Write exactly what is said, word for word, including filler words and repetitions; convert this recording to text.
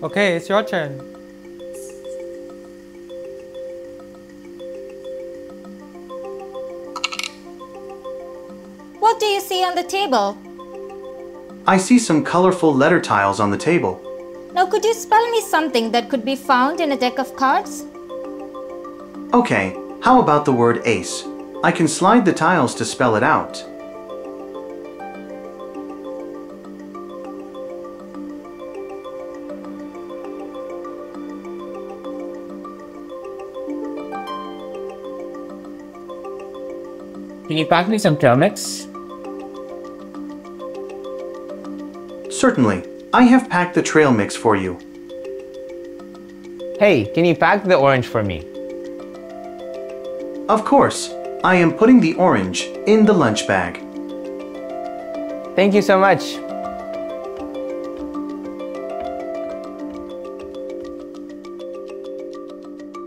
Okay, it's your turn. What do you see on the table? I see some colorful letter tiles on the table. Now could you spell me something that could be found in a deck of cards? Okay, how about the word ace? I can slide the tiles to spell it out. Can you pack me some trail mix? Certainly, I have packed the trail mix for you. Hey, can you pack the orange for me? Of course, I am putting the orange in the lunch bag. Thank you so much.